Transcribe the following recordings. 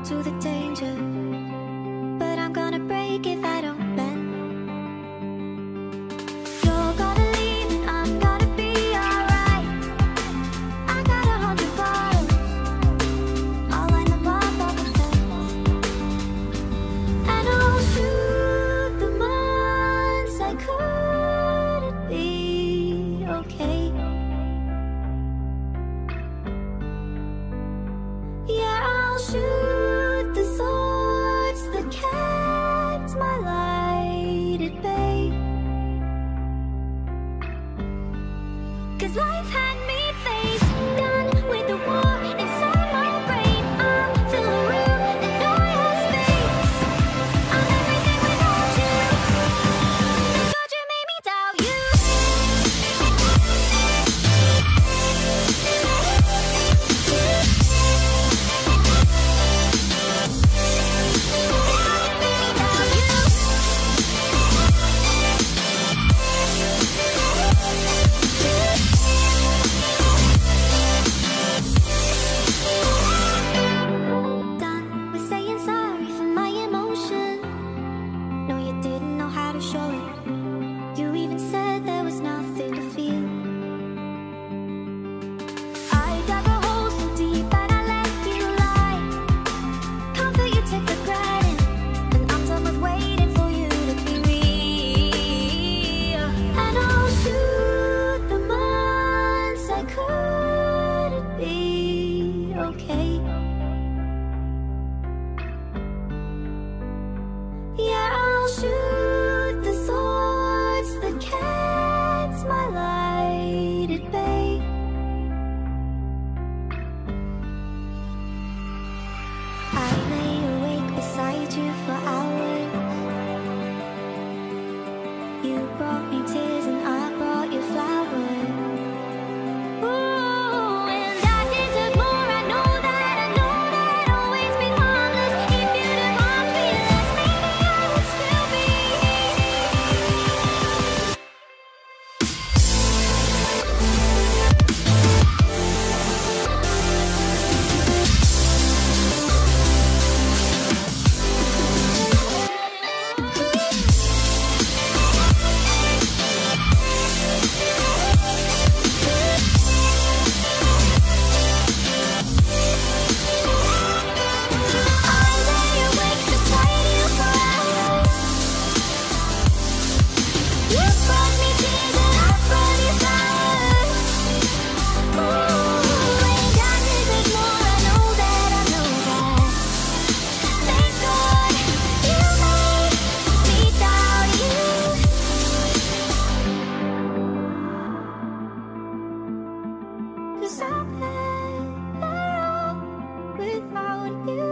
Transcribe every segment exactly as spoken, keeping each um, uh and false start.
to the danger, but I'm gonna break if I don't bend. You're gonna leave and I'm gonna be alright. I got a hundred bottles, I'll line them up on the fence, and I'll shoot the months I couldn't be okay. Yeah, I'll shoot the swords that kept my light at bay. 'Cause life had me face done with the war inside my brain. I'm fill a room and no I have space. I'm everything without you. Thought you made me doubt you. Done with saying sorry for my emotion. No, you didn't know how to show it. You even said there was nothing to feel. I dug a hole so deep and I let you lie. Comfort you take for granted, and I'm done with waiting for you to be real. And I'll shoot the months I couldn't be okay. Yeah, I'll shoot the swords that kept my light at bay. I lay awake beside you for hours. You brought me tears and I brought you flowers. Ooh, and I deserve more. I know that, I know that. Always been harmless. If you'd have harmed me less, maybe I would still be I lay awake beside you for hours. You brought me tears and I brought you flowers. Ooh, and I deserve more. I know that, I know that. Thank God you made me doubt you. 'Cause I'm better off without you.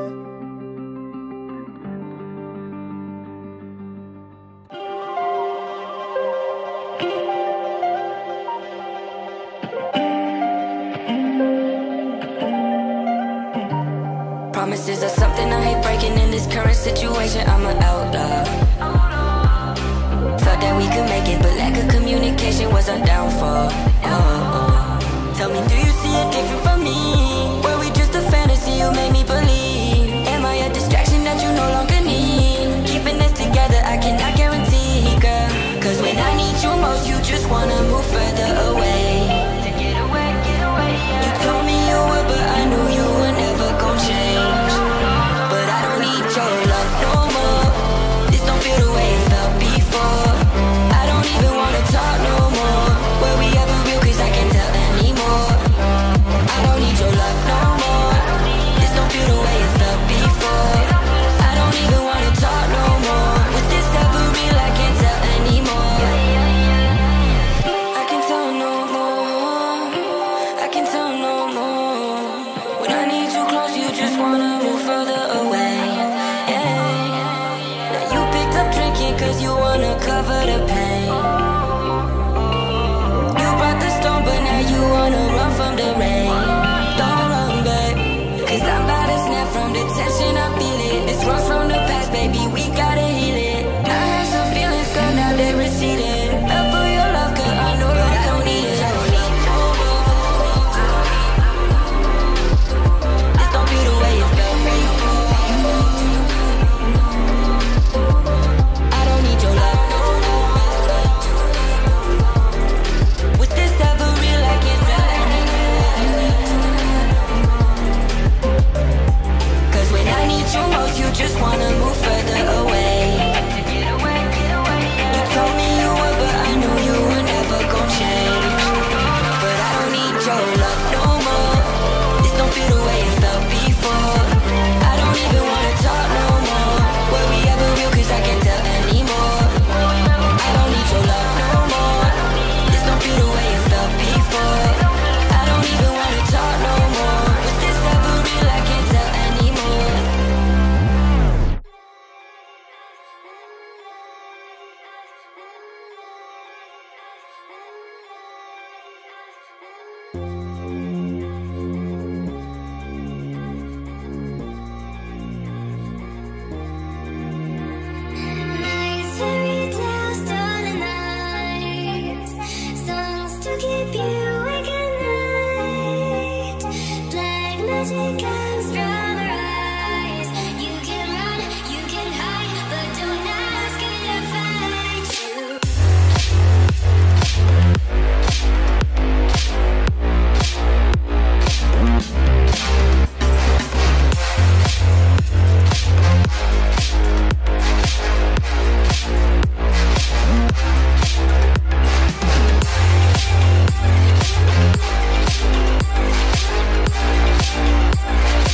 Promises are something I hate breaking in this current situation. I'm an outlaw. Thought that we could make it, but lack of communication was our downfall. Oh, oh. Tell me, do you see it different from me? Were we just a fantasy you made me believe? Am I a distraction that you no longer need? Keeping this together, I cannot guarantee, girl. 'Cause when I need you most, you just wanna move further away. To get away, get away, yeah. You told me you would, but I knew you were never gon' change. But I don't need your love no more. This don't feel the way it felt before. I don't even wanna talk no more. Were we ever real? 'Cause I can't tell anymore. I don't need your love no more. This don't feel the way it felt before. I don't even wanna talk no more. Was this ever real? I can't tell anymore. I can't tell no more. I can't tell no more. When I need you close, you just wanna move further away. Yeah. Now you picked up drinking 'cause you wanna cover the pain. You brought the storm, but now you wanna run from the rain. Don't run, babe, 'cause I'm about to snap from the tension I feel it. This runs from the past, baby, we gotta heal it. I had some feelings, girl, now they're receding. Fell for your love, girl, I know that I don't need it. I don't need no more. This don't feel the way it felt before. keep you awake at night. Black magic comes from her eyes. You can run, you can hide, but don't ask me to fight you.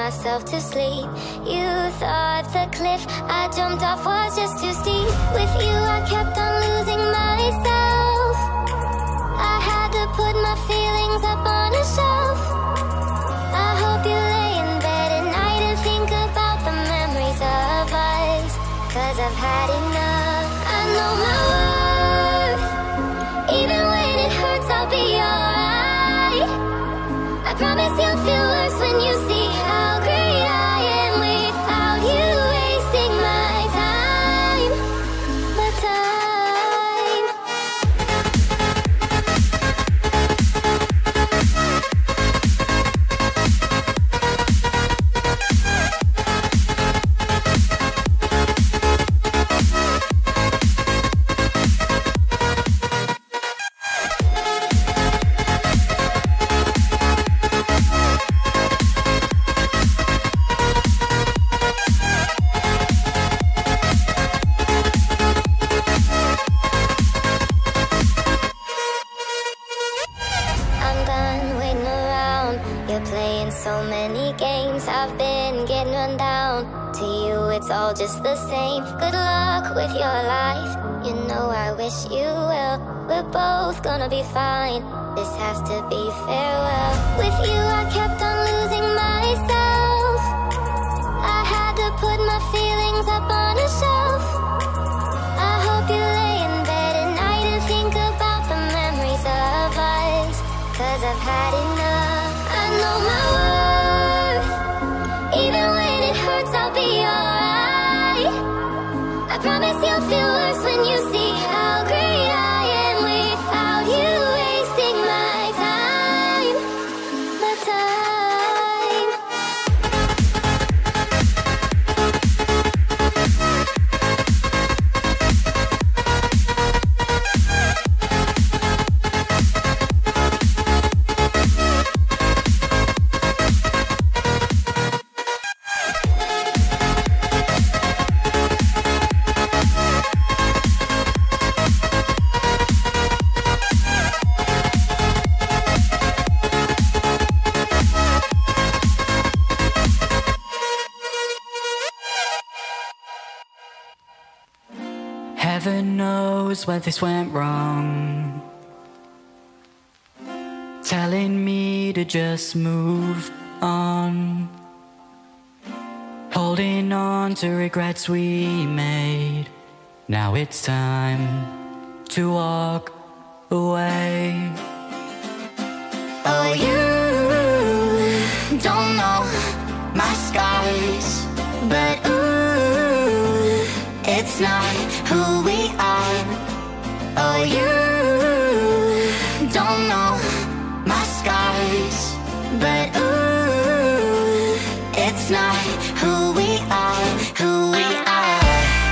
myself to sleep. You thought the cliff I jumped off was just too steep. With you I kept on losing myself. I had to put my feelings up on a shelf. I hope you lay in bed at night and think about the memories of us, 'cause I've had enough. I know my worth. Even when it hurts, I'll be alright. I promise you'll feel worse when you see how great I am without you wasting my time. My time. I'm done waiting around. You're playing so many games. I've been getting run down. To you, it's all just the same. Good luck with your life. You know I wish you well. We're both gonna be fine. This has to be farewell. With you, I kept on losing myself. I had to put my feelings up on a shelf. I hope you lay in bed at night and think about the memories of us, 'cause I've had enough. I know my worth. Even when it hurts, I'll be alright. I promise you'll feel worse when you see how great I am without you wasting my time. My time. Heaven knows where this went wrong, telling me to just move on, holding on to regrets we made. Now it's time to walk away. Oh, you don't know my scars, but ooh, it's not who we are. Oh, you don't know my scars, but ooh, it's not who we are, who we are.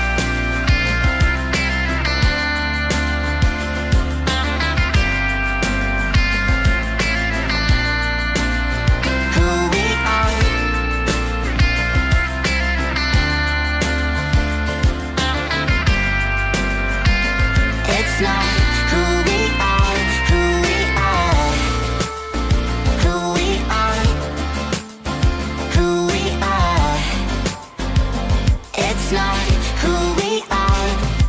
Who we are. It's not who we are, who we are, who we are, who we are. It's not who we are.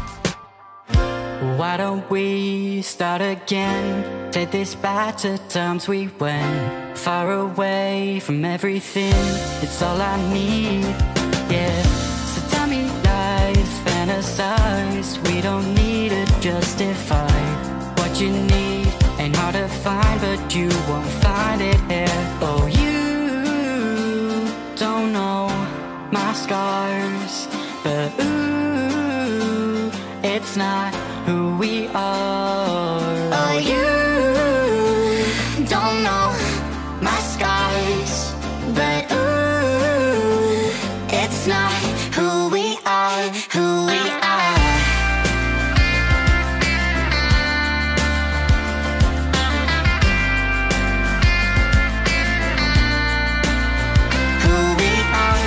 Why don't we start again? Take this back to times we went far away from everything. It's all I need, yeah. So tell me lies, fantasize. We don't need to justify what you need. Ain't hard to find, but you won't find it here. Oh, you don't know my scars, but ooh, it's not who we are. Oh, you don't know my scars, but ooh, it's not who we are, who we are. Who we are.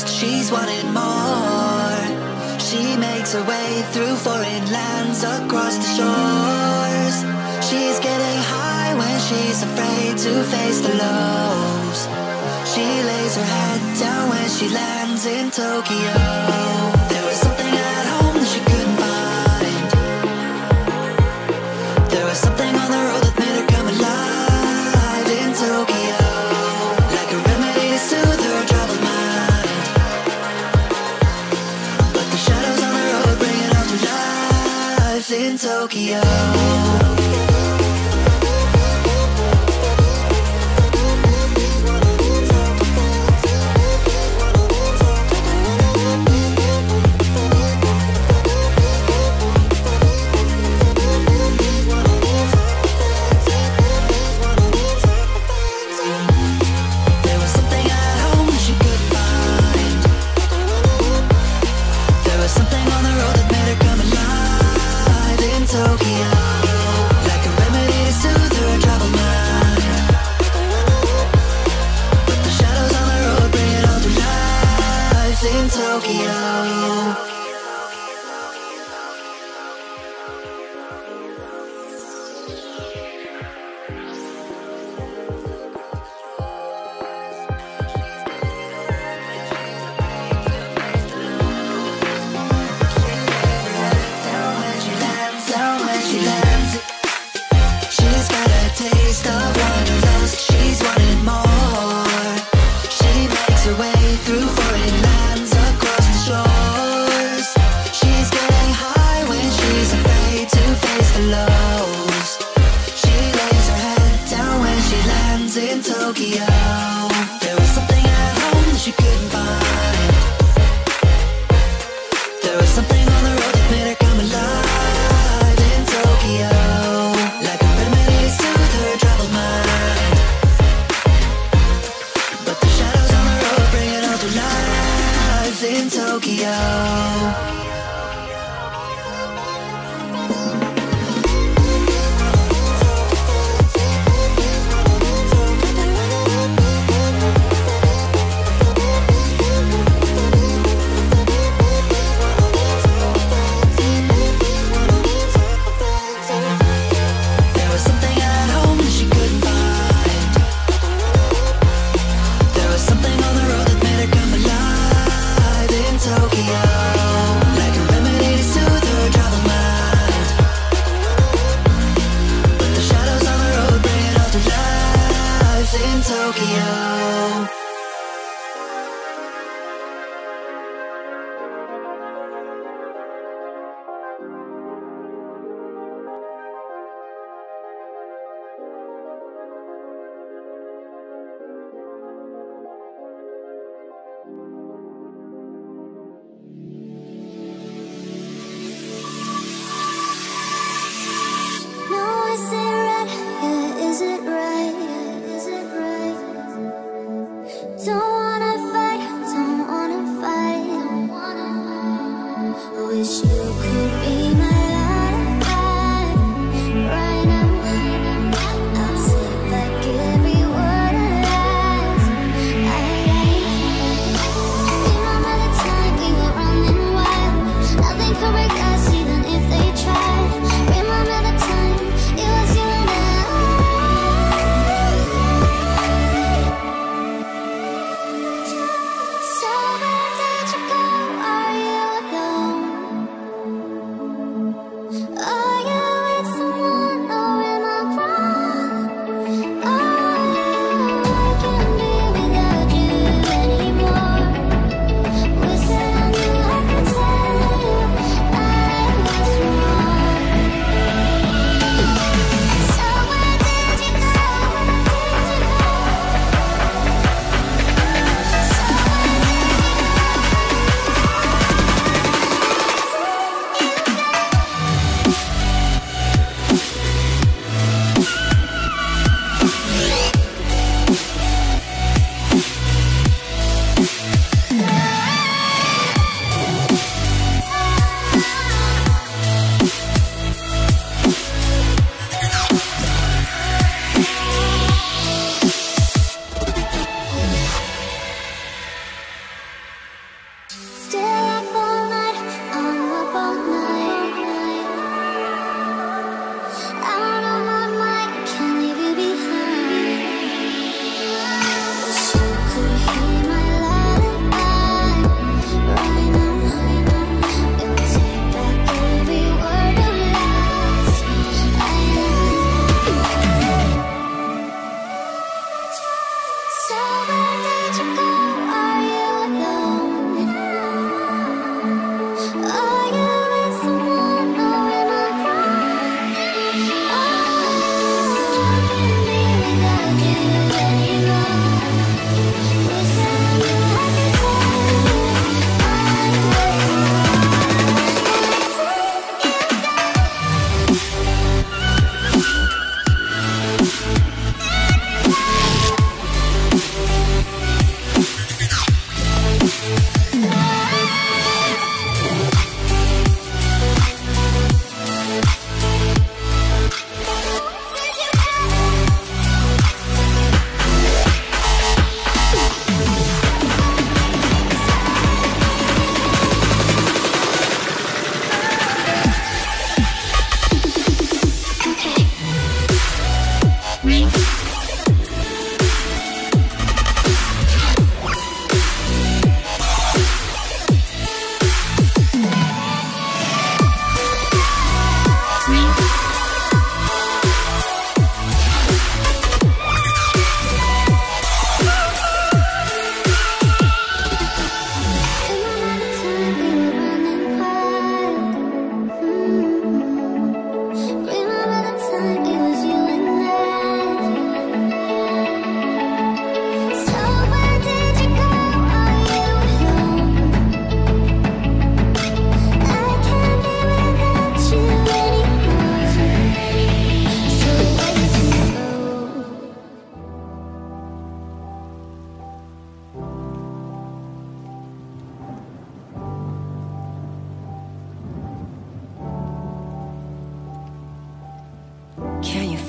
lost, she's wanting more. She makes her way through foreign lands across the shores. She's getting high when she's afraid to face the lows. She lays her head down when she lands in Tokyo. There was something at home that she couldn't find. There was something on the road that made her come alive in Tokyo. Like a remedy to soothe her troubled mind. But the shadows on the road bring it all to life in Tokyo.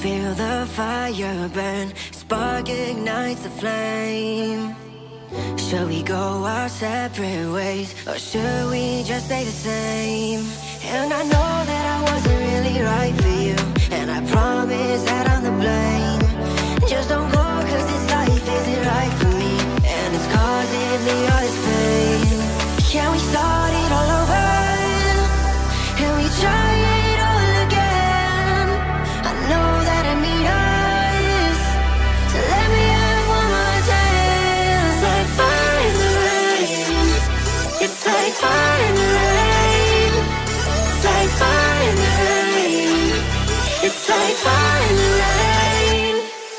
feel the fire burn? Spark ignites the flame. Should we go our separate ways, or should we just stay the same? And I know that I wasn't really right for you, and I promise that I'm the blame. Just don't go, cause this life isn't right for me, and it's causing me all this pain. Can we start it all over? Can we try it all again? I know that I need us, so let me have one more chance. It's like fire in the rain. It's like fire in the rain. It's like fire in the rain. It's like fire in the rain.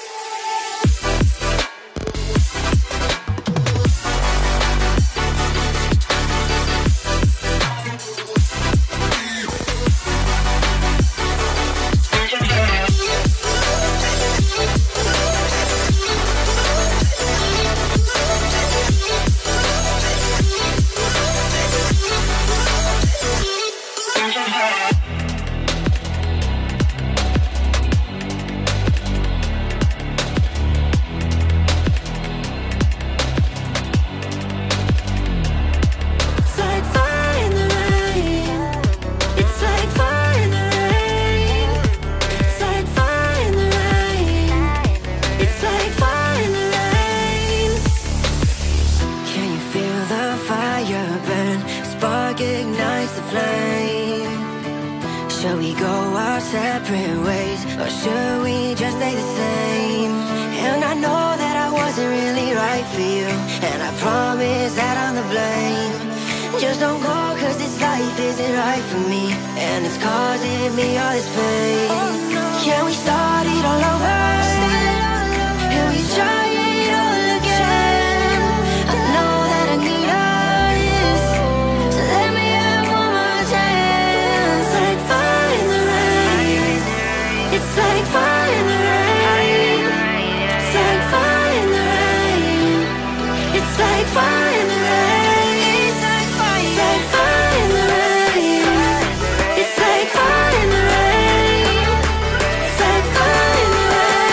Shall we go our separate ways, or should we just stay the same? And I know that I wasn't really right for you, and I promise that I'm the blame. Just don't go, cause this life isn't right for me, and it's causing me all this pain. Can we start it all over? Can we try it all again? I know that I need us, so let me have one more chance. Like fire in the rain. It's like fire in the rain. It's like fire in the rain. It's like fire in the rain. It's like fire. It's like fire in the rain. It's like fire in the rain. It's like fire in the rain.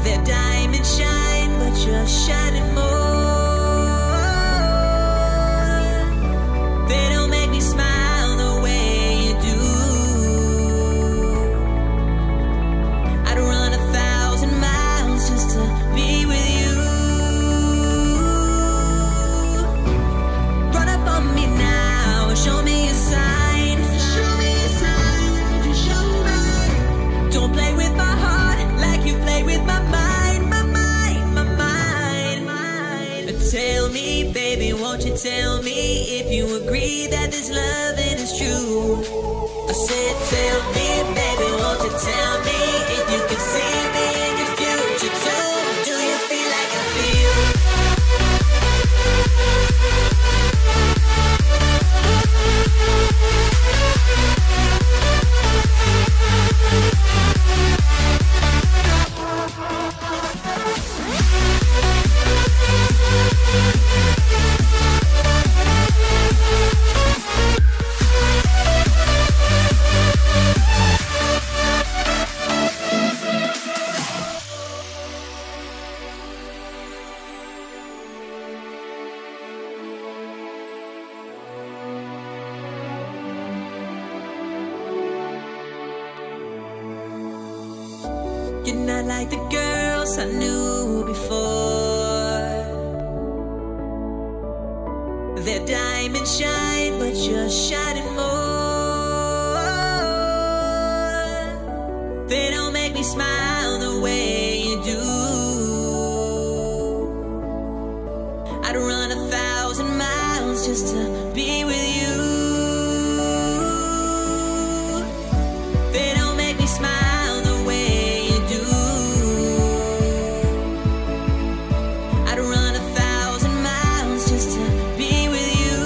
Their diamonds shine, but you're shining more. They don't make me smile the way you do. I'd run a thousand miles just to be with you. Run up on me now, show me a sign. Show me a sign, just show me. Don't play with my heart like you play with my mind, my mind, my mind, mind. Tell me, baby, won't you tell me if you agree that this loving is true? I said, tell me, baby, won't you tell me if you can see me in your future too? Do you feel like I feel? You're not like the girls I knew before. Their diamonds shine, but you're shining more. They don't make me smile the way you do. I'd run a thousand miles just to be with you. They don't make me smile the way you do. I'd run a thousand miles just to be with you.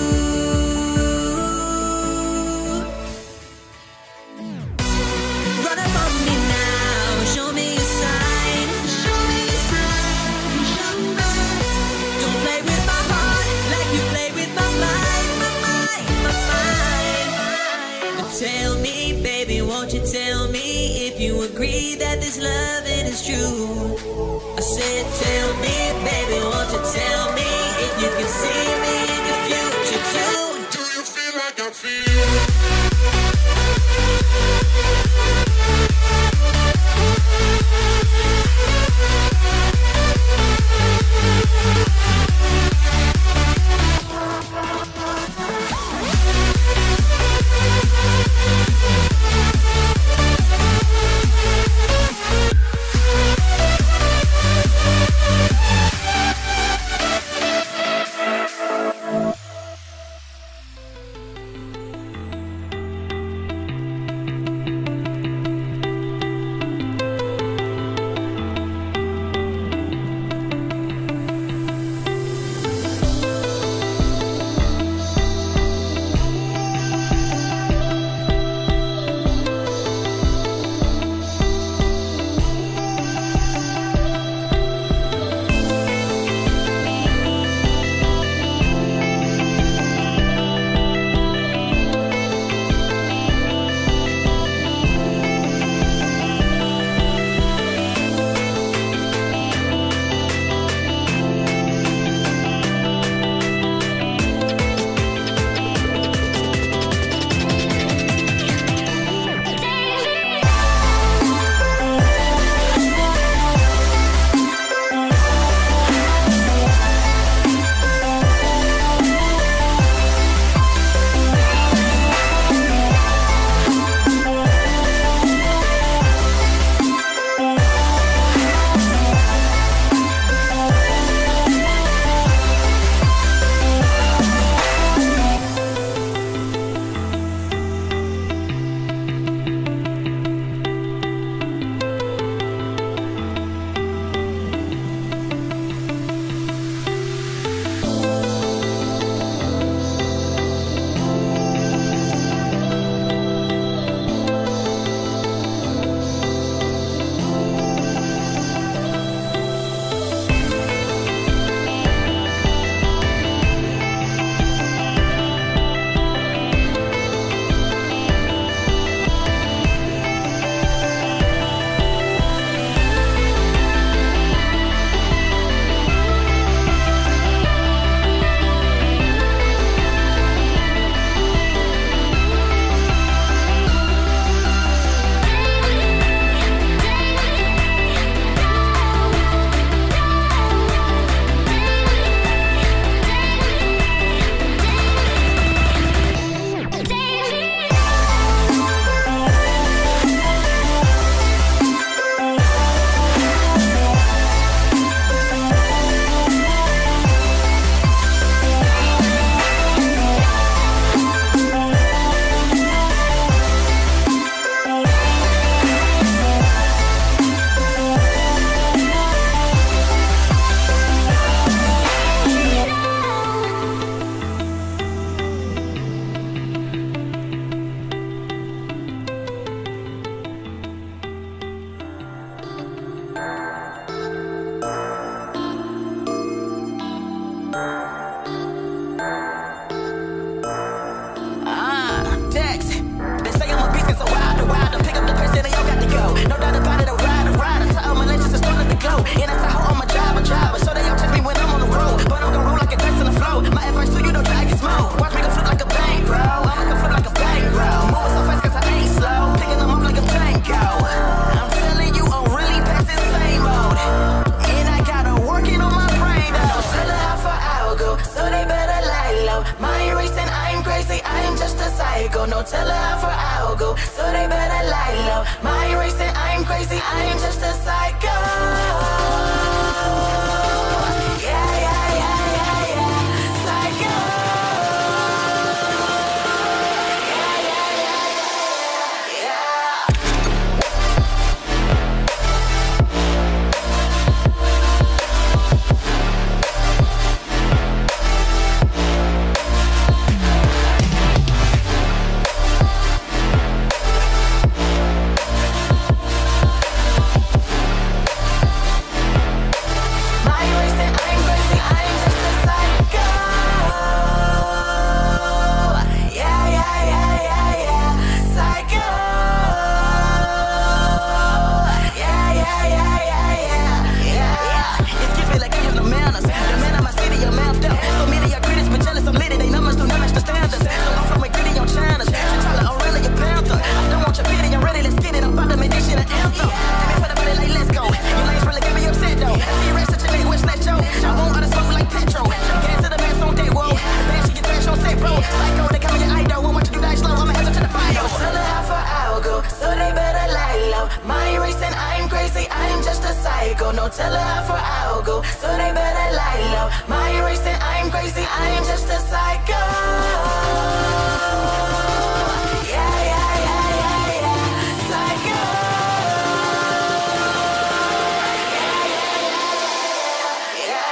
Run up on me now, show me a sign. Show me a sign, show me. Don't play with my heart like you play with my mind, my mind, my mind. Tell me, baby, won't you tell me if you agree that this loving is true? I said, tell me, baby, won't you tell me if you can see me in your future too? Do you feel like I feel? psycho. No tell her how far I'll go, so they better lie low. Mind racing, I'm crazy, I'm just a psycho. Yeah, yeah, yeah, yeah, yeah. Psycho. Yeah, yeah, yeah, yeah, yeah. No tell her how far I'll go, so they better lie low. Mind racing, I'm crazy, I'm just a psycho. Yeah, yeah, yeah, yeah, yeah. Psycho. Yeah, yeah, yeah, yeah,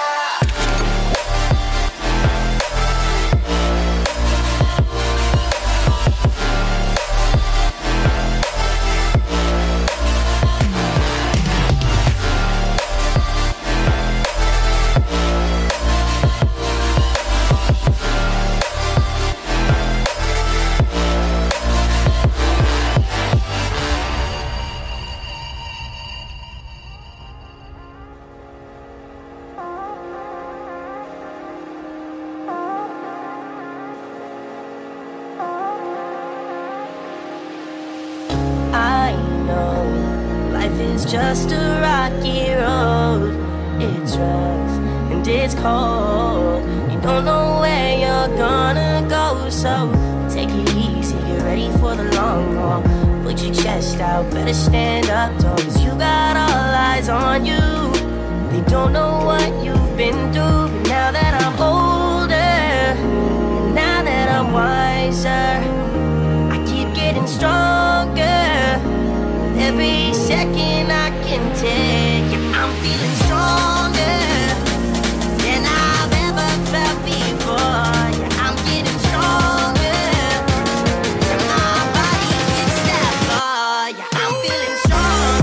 just a rocky road. It's rough and it's cold. You don't know where you're gonna go, so take it easy, get ready for the long haul. Put your chest out, better stand up tall, 'cause you got all eyes on you. They don't know what you've been through, but now that I'm older, now that I'm wiser, I keep getting stronger. Every second I can take it, I'm feeling stronger than I've ever felt before. Yeah, I'm getting stronger till my body gets that far. Yeah, I'm feeling strong.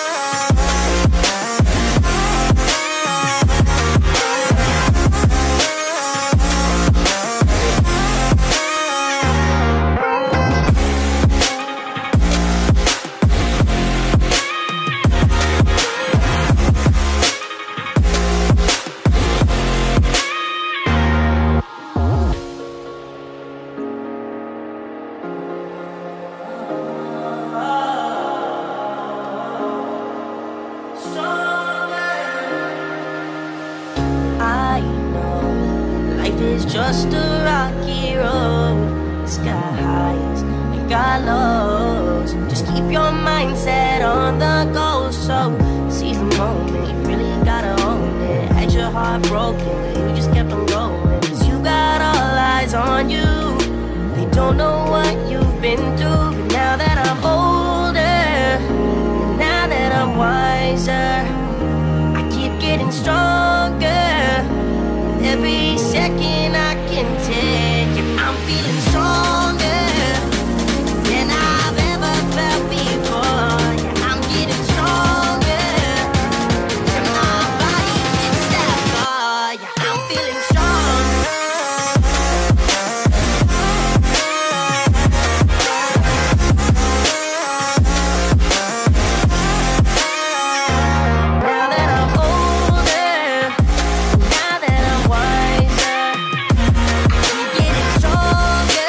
Just a rocky road. It's got highs and got lows. Just keep your mindset on the goal. So seize the moment, you really gotta own it. Had your heart broken, but you just kept on going, 'cause you got all eyes on you. They don't know what you've been through, but now that I'm older, now that I'm wiser, I keep getting stronger. Every second I can take it, I'm feeling stronger than I've ever felt before. Yeah, I'm getting stronger till my body gets that far. Yeah, I'm feeling strong. Now that I'm older, now that I'm wiser, I keep getting stronger.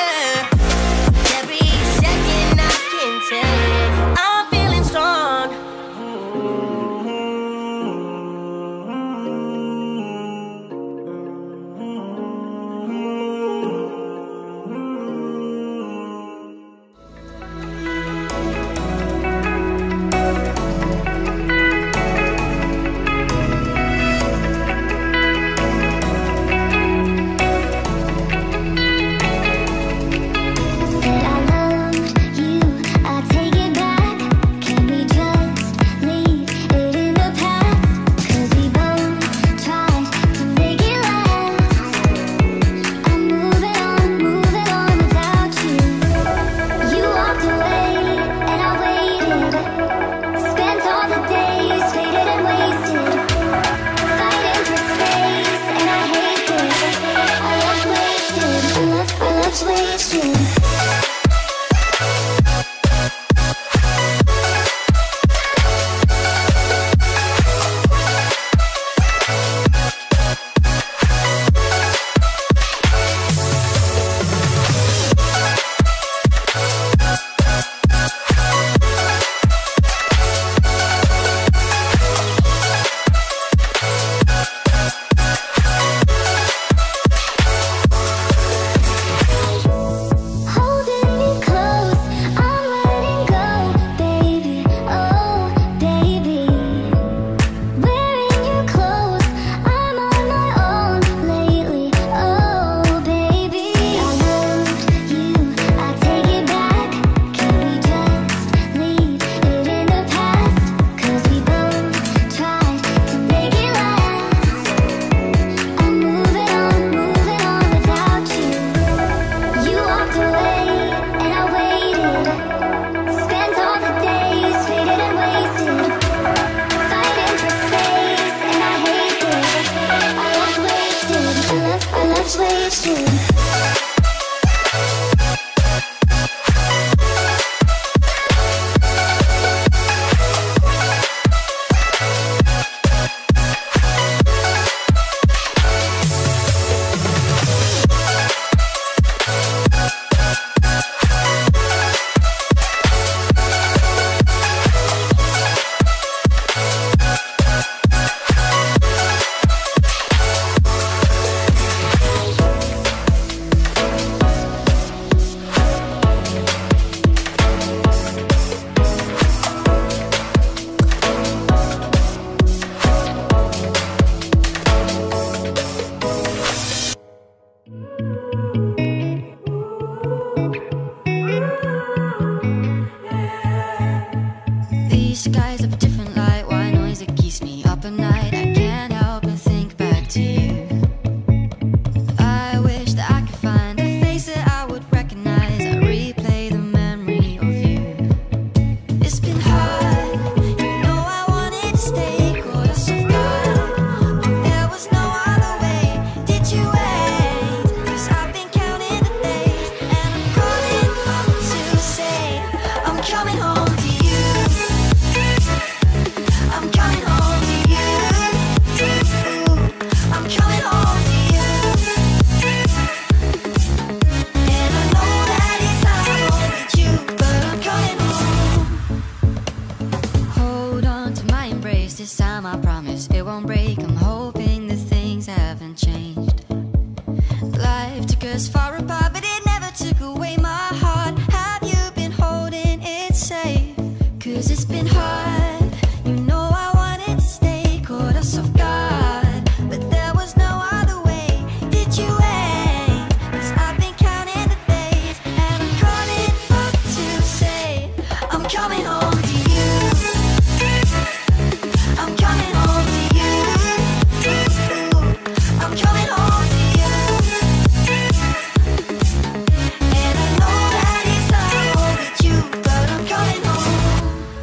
the night, I can't help but think back to you. I wish that I could find a face that I would recognize. I replay the memory of you. It's been hard, you know I wanted to stay, caught us off guard, but there was no other way. Did you wait? 'Cause I've been counting the days, and I'm calling up to say I'm coming home to you. I'm coming home to you. I'm coming home to you. And I know that it's not overdue, but I'm coming home. Hold on to my embrace, this time I promise it won't break. I'm hoping that things haven't changed. Life took us far apart, but it never took away my heart. Have you been holding it safe? 'Cause it's been hard, you know I wanted to stay, caught us off guard, but there was no other way. Did you wait? 'Cause I've been counting the days, and I'm calling up to say I'm coming home to you. I'm coming home to you. I'm coming home to you. And I know that it's not overdue, but I'm coming home.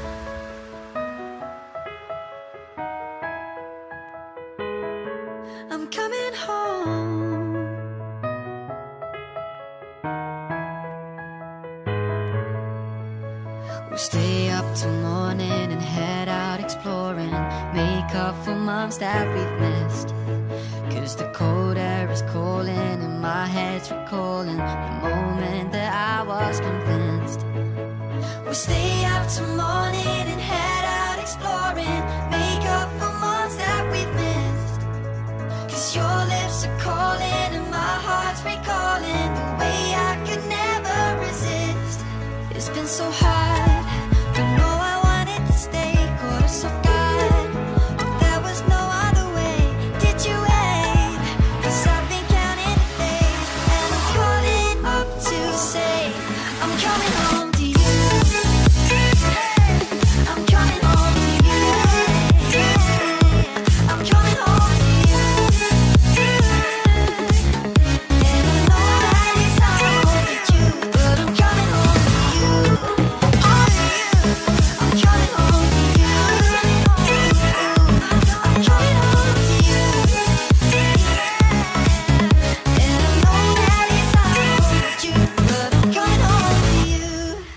I'm coming home. We stay up till morning and head out exploring, make up for months that we've missed. 'Cause the cold air is calling and my head's recalling the moment that I was convinced. We'll stay up till morning and head out exploring, make up for months that we've missed. 'Cause your lips are calling and my heart's recalling the way I could never resist. It's been so hard, you know I wanted to stay, caught us off guard, but there was no other way. Did you wait? 'Cause I've been counting the days, and I'm calling up to say I'm coming home to you. I'm coming home to you. I'm coming home to you. And I know that it's not overdue, but I'm coming home to you. I'm coming home to you. I'm coming home to you. And I know that it's not overdue, but I'm coming home to you.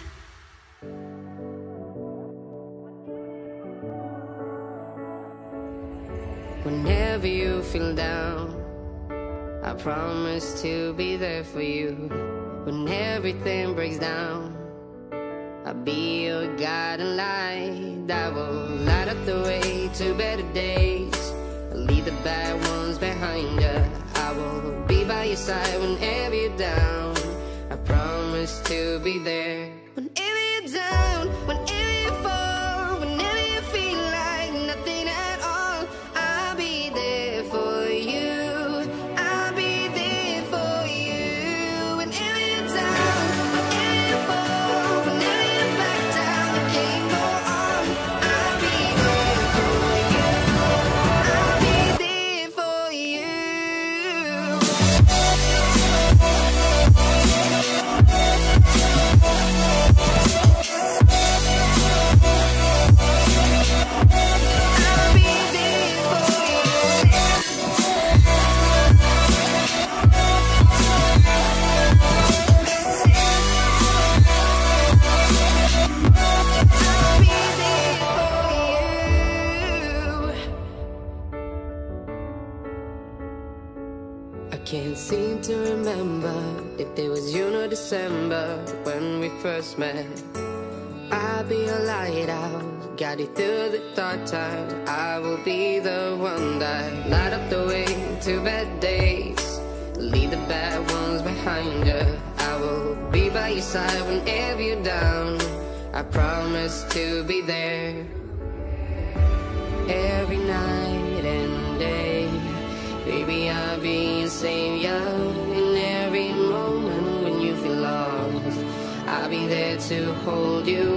Whenever you feel down, I promise to be there for you. When everything breaks down, I'll be your guiding light. I will light up the way to better days. I'll leave the bad ones behind you. I will be by your side whenever you're down. I promise to be there. Whenever you're down, whenever you fall, whenever you feel like nothing at all, I'll be there for you. I'll be there for you. Whenever you're down, whenever you fall, whenever you're back down, you can't go on. I'll be there for you. I'll be there for you. I'll be there for you. I'll be there for you. I can't seem to remember if it was June or December when we first met. I'll be your lighthouse, guide you through the dark times. I will be the one that light up the way to better days. Leave the bad ones behind you. I will be by your side whenever you're down. I promise to be there every night and day. Baby, I'll be your savior in every moment when you feel lost. I'll be there to hold you